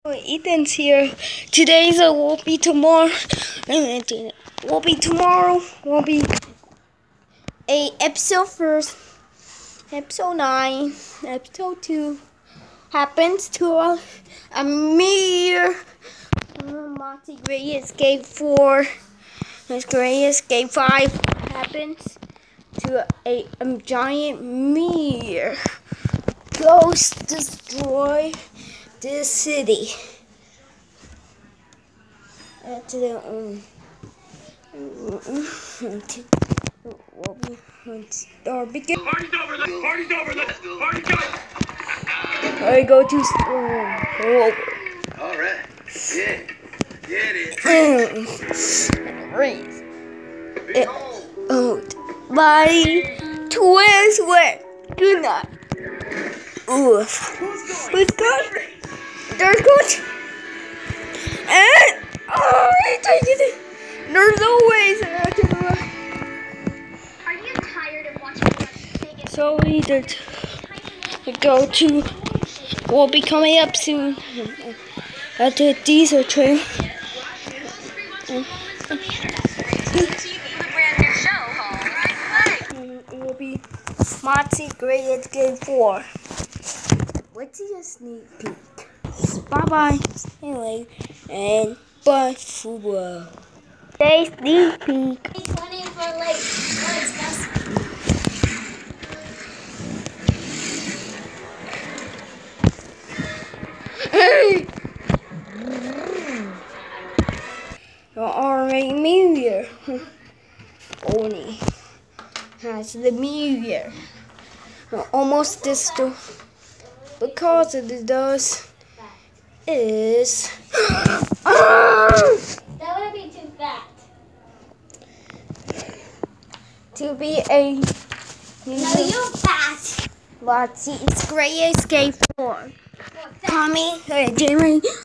Ethan's here. Today's will be tomorrow. Will be tomorrow. Will be a episode first. Episode 9. Episode 2 happens to a mere Monty Gray Escape 4. His Gray Escape 5 happens to a giant meteor. Goes destroy this city. To the begin. Party's over. Party's over. Party's over. I go to All right. Yeah. Get it. Raise. Body twist way. Good night. Oof. Who's good? There's good. And there's always Are you tired of watching us? so we did go to. Will be coming up soon at the diesel train. It will be Monty Gray Escape 4. Let's see a sneak peek. Bye bye. Anyway, and bye football. Stay sneak peek. 20 for late. Hey! The already meteor. Only has the meteor. Almost destroyed because of the dust is. That would be too fat. To be a. No, you're fat. Let's see, it's Gray Escape 4. Tommy, Jamie.